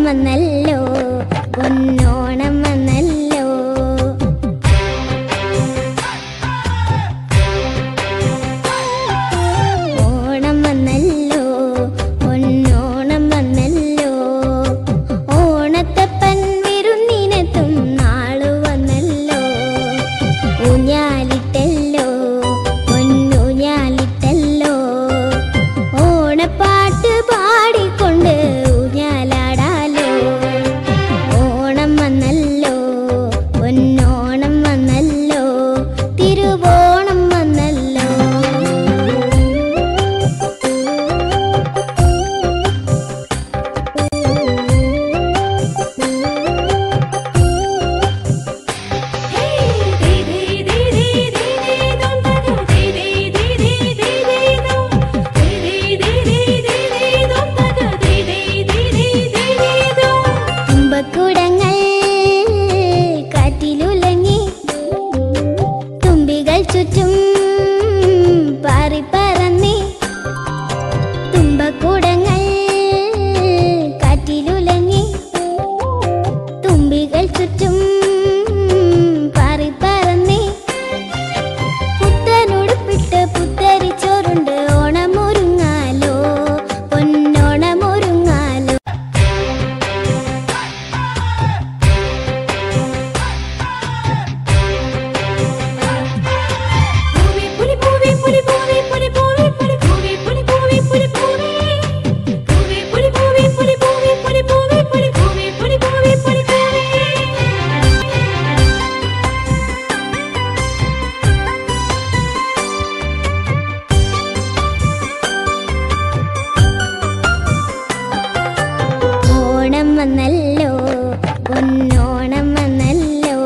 വന്നല്ലോ പൊന്നോണം വന്നല്ലോ. ഓണം വന്നല്ലോ പൊന്നോണം വന്നല്ലോ. ഓണത്തപ്പൻ വിരുന്നിനെത്തും നാളു വന്നല്ലോ. ഊഞ്ഞാലിട്ടല്ലോ പൊന്നൂഞ്ഞാലിട്ടല്ലോ. ഓണപ്പാട്ട് പാടിക്കൊണ്ട് ഊഞ്ഞാലാടാലോ. ഓണം വന്നല്ലോ പൊന്നോണം വന്നല്ലോ. തിരുവോണം വന്നല്ലോ. തുമ്പക്കുടങ്ങൾ കാറ്റിലുലഞ്ഞി തുമ്പികൾ ചുറ്റും പാറിപ്പറന്നി. തുമ്പക്കുടങ്ങൾ കാറ്റിലുലഞ്ഞി തുമ്പികൾ ചുറ്റും പാറിപ്പറന്നി. പുത്തനുടുപ്പിട്ട് പുത്തരിച്ചോറുണ്ട് ഓണമൊരുങ്ങാലോ പൊന്നോണമൊരുങ്ങാലോ. ഓണം വന്നല്ലോ പൊന്നോണം വന്നല്ലോ.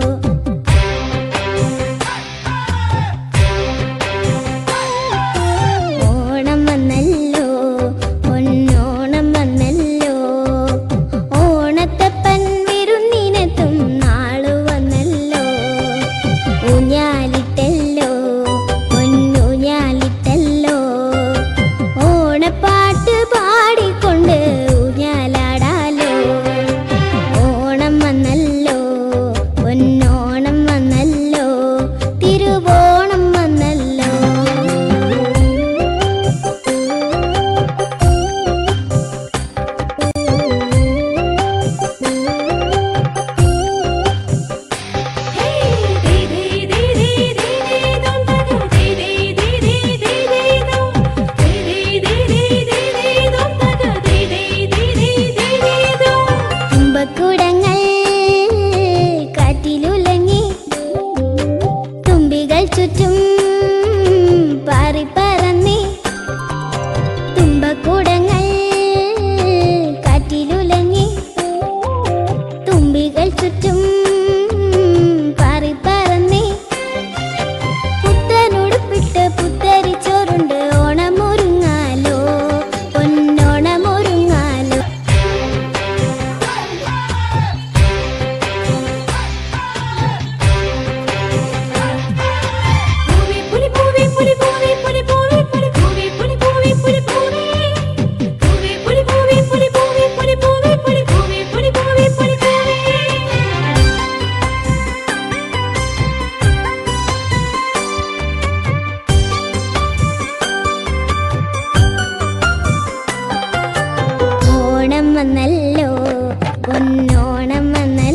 ഓണം വന്നല്ലോ പൊന്നോണം വന്നല്ലോ. ഓണത്തപ്പൻ വിരുന്നിനെത്തും നാളു വന്നല്ലോ. ഊഞ്ഞാലിട്ടല്ലോ പൊന്നൂഞ്ഞാലിട്ടല്ലോ. ഓണപ്പാട്ട് പാടിക്കൊണ്ട് ഊഞ്ഞാലാടാലോ. ഓണം വന്നല്ലോ പൊന്നോണം വന്നല്ലോ. തിരുവോണം വന്നല്ലോ. തുമ്പക്കുടങ്ങൾ കാറ്റിലുലഞ്ഞി തുമ്പികൾ ചുറ്റും പാറിപ്പറന്നി. തുമ്പക്കുടങ്ങൾ കാറ്റിലുലഞ്ഞി തുമ്പികൾ ചുറ്റും പാറിപ്പറന്നി. പുത്തനുടുപ്പിട്ട് പുത്തരിച്ചോറുണ്ട് ഓണമൊരുങ്ങാലോ പൊന്നോണമൊരുങ്ങാലോ. ഓണം വന്നല്ലോ പൊന്നോണം വന്നല്ലോ.